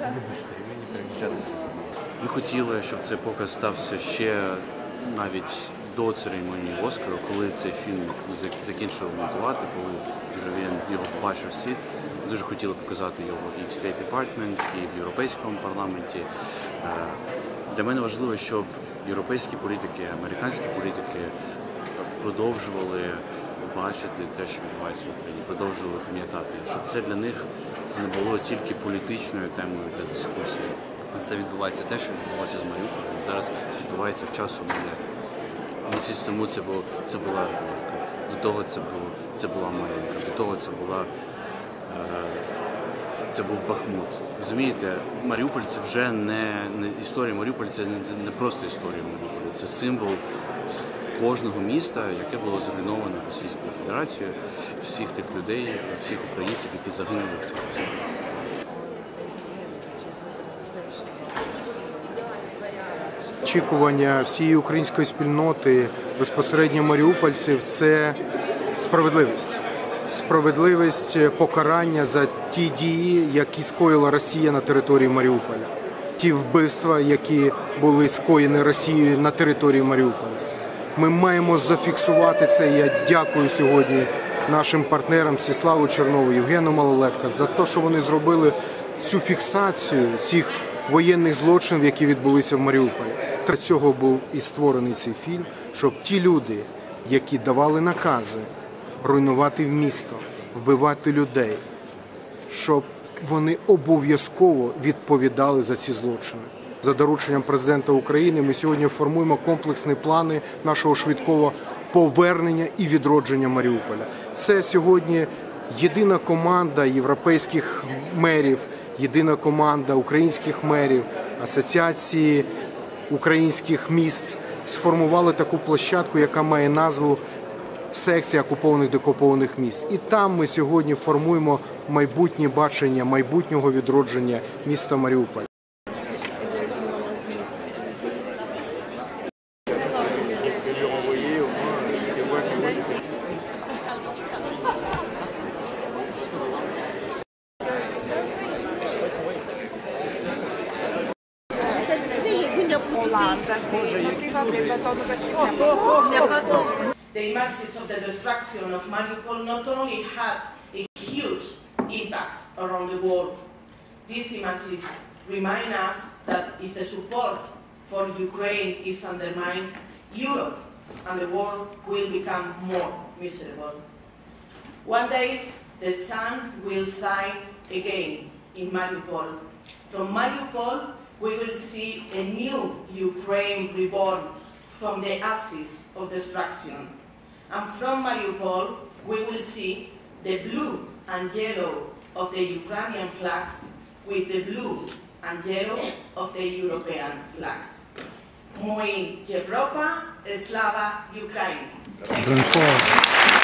Ми хотіли, щоб цей показ стався ще навіть до церемонії Оскару, коли цей фільм закінчив монтувати, коли вже він його побачив світ. Ми дуже хотіли показати його і в State Department, і в Європейському парламенті. Для мене важливо, щоб європейські політики, американські політики продовжували бачити те, що відбувається в Україні, продовжували пам'ятати, щоб це для них не було тільки політичною темою для дискусії. Це відбувається те, що відбувалося з Маріуполем. Зараз відбувається в часу мене. Місяць тому це була Авдіївка, до того це була Мар'їнка, до того це був Бахмут. Розумієте, Маріуполь це вже не історія Маріуполя, це не просто історія Маріуполя, це символ кожного міста, яке було зруйновано Російською Федерацією, всіх тих людей, всіх українців, які загинули в цих містах. Очікування всієї української спільноти, безпосередньо маріупольців – це справедливість. Справедливість покарання за ті дії, які скоїла Росія на території Маріуполя. Ті вбивства, які були скоєні Росією на території Маріуполя. Ми маємо зафіксувати це. Я дякую сьогодні нашим партнерам Всеславу Чернову, Євгену Малолетка за те, що вони зробили цю фіксацію цих воєнних злочинів, які відбулися в Маріуполі. Для цього був і створений цей фільм, щоб ті люди, які давали накази руйнувати місто, вбивати людей, щоб вони обов'язково відповідали за ці злочини. За дорученням президента України ми сьогодні формуємо комплексні плани нашого швидкого повернення і відродження Маріуполя. Це сьогодні єдина команда європейських мерів, єдина команда українських мерів, асоціації українських міст сформували таку площадку, яка має назву «Секція окупованих деокупованих міст». І там ми сьогодні формуємо майбутнє бачення майбутнього відродження міста Маріуполь. The images of the destruction of Mariupol not only had a huge impact around the world, these images remind us that if the support for Ukraine is undermined, Europe and the world will become more miserable. One day, the sun will shine again in Mariupol. From Mariupol, we will see a new Ukraine reborn from the ashes of destruction. And from Mariupol, we will see the blue and yellow of the Ukrainian flags with the blue and yellow of the European flags. Muy Europa, Slava Ukraini.